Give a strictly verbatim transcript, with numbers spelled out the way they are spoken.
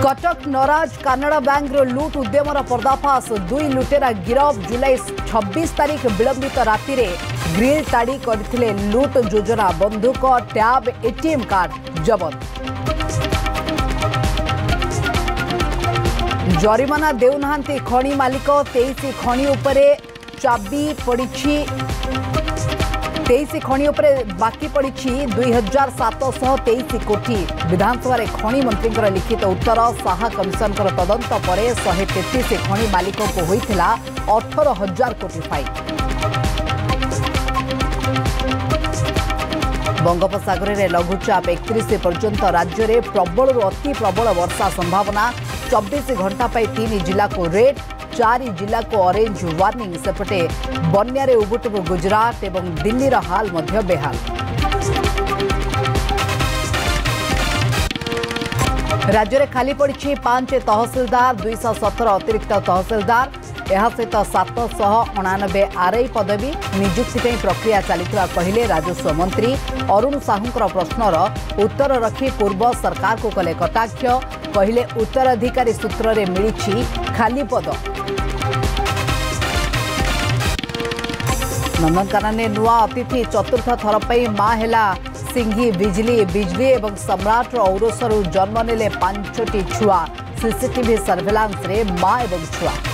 कटक नराज Canada bank लुट उद्यमर पर्दाफाश दुई लुटेरा गिरफ जुलाई छब्बीस तारीख विलंबित राति ग्रिल ताड़ी करथिले लुट योजना बंधुक टैब एटीएम कार्ड जबत जरिमाना देउनाहांती खणी मालिक तेईस खणी उपरे चाबी पड़ी तेईस खणी उपरे बाकी पड़ी दुई हजार सातशह तेईस कोटी विधानसभा खणी मंत्री लिखित उत्तर साहा कमिशन तदंत पर शहे तेतीस खणी मालिक को होता अठर हजार कोटी फाइन। बंगोपसागर में लघुचाप एकतीस पर्यंत राज्य में प्रबल अति प्रबल वर्षा संभावना चौबीस घंटा तीन जिला को रेड चार जिला को ऑरेंज वार्निंग सेपटे बन्या रे उबुटुबु गुजरात एवं दिल्ली रा हाल मध्य बेहाल। राज्य में खाली पड़ी पांच तहसिलदार दुईश सतर अतिरिक्त तहसिलदार यह सहित सातशह अणानबे आरआई पदवी नियुक्ति प्रक्रिया चलता कहले राजस्व मंत्री अरुण साहूंकर प्रश्नर उत्तर रखी पूर्व सरकार को कले कटाक्ष कहले उत्तराधिकारी सूत्र में मिली खाली पद। नंदनकानन में नुआ अतिथि चतुर्थ थर पर माँ है सिंघी बिजली बिजली एवं सम्राट औरसरू जन्म नेले पांचटी छुआ सीसीटीवी सर्वेलांस रे माँ एवं छुआ।